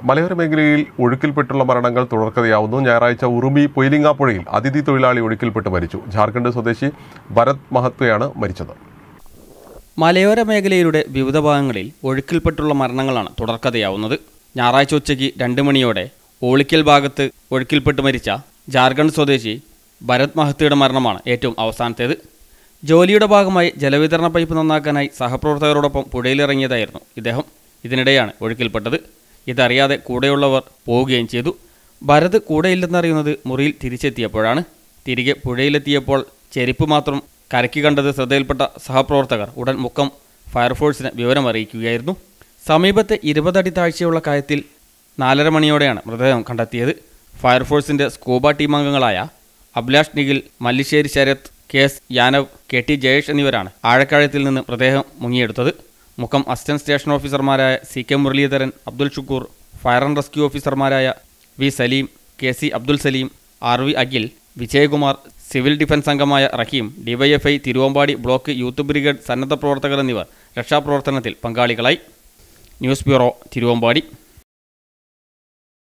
മലയോര മേഖലയിൽ ഒഴുക്കിൽപ്പെട്ടുള്ള മരണങ്ങൾ തുടർക്കഥയാവുന്നു. ഞായറാഴ്ച ഉറുമി പൊയിലിങ്ങാപ്പുഴയിൽ അതിഥി തൊഴിലാളി ഒഴുക്കിൽപ്പെട്ട് മരിച്ചു. ജാർഖണ്ഡ് സ്വദേശി ഭരത് മഹത്വയാണ് മരിച്ചത്. മലയോര മേഖലയുടെ വിവിധ ഭാഗങ്ങളിൽ ഒഴുക്കിൽപ്പെട്ടുള്ള മരണങ്ങളാണ് തുടർക്കഥയാവുന്നത്. ഞായറാഴ്ച ഉച്ചയ്ക്ക് 2 മണിയോടെ ഓളിക്കൽ ഭാഗത്ത് ഒഴുക്കിൽപ്പെട്ട് മരിച്ച ജാർഖണ്ഡ് സ്വദേശി ഭരത് മഹത്വയുടെ മരണമാണ് ഏറ്റവും അവസാനത്തേത്. ജോലിയുടെ ഭാഗമായി ജലവിതരണ പൈപ്പ് നന്നാക്കാനായി സഹപ്രവർത്തകരോടൊപ്പം പുഴയിലിറങ്ങിയതായിരുന്നു ഇദ്ദേഹം. ഇതിനിടെയാണ് ഒഴുക്കിൽപ്പെട്ടത്. ഇതറിയാതെ കൂടെയുള്ളവർ പോവുകയും ചെയ്തു. ഭരത് കൂടെയില്ലെന്നറിയുന്നത് മുറിയിൽ തിരിച്ചെത്തിയപ്പോഴാണ്. തിരികെ പുഴയിലെത്തിയപ്പോൾ ചെരുപ്പ് മാത്രം കരയ്ക്ക് കണ്ടത് ശ്രദ്ധയിൽപ്പെട്ട സഹപ്രവർത്തകർ ഉടൻ മുക്കം ഫയർഫോഴ്സിനെ വിവരമറിയിക്കുകയായിരുന്നു. സമീപത്തെ 20 അടി താഴ്ചയുള്ള കയത്തിൽ 4:30 മണിയോടെയാണ് മൃതദേഹം കണ്ടെത്തിയത്. ഫയർഫോഴ്സിൻ്റെ സ്കൂബ ടീം അംഗങ്ങളായ അഭിലാഷ് നിഖിൽ, മല്ലിശ്ശേരി ശരത്, KS യാനവ്, KT ജയേഷ് എന്നിവരാണ് ആഴക്കഴത്തിൽ നിന്ന് മൃതദേഹം മുങ്ങിയെടുത്തത്. മുക്കം അസിസ്റ്റന്റ് സ്റ്റേഷൻ ഓഫീസർമാരായ CK Muraleedharan, Abdul Shukkur, fire and rescue ഓഫീസർമാരായ V Saleem, KC Abdul Saleem, RV Akhil, Vijayakumar, civil defence അംഗമായ Raheem, DYFI Thiruvambady block youth brigade സന്നദ്ധ പ്രവർത്തകർ എന്നിവർ രക്ഷാപ്രവർത്തനത്തിൽ പങ്കാളികളായി. News bureau, Thiruvambady.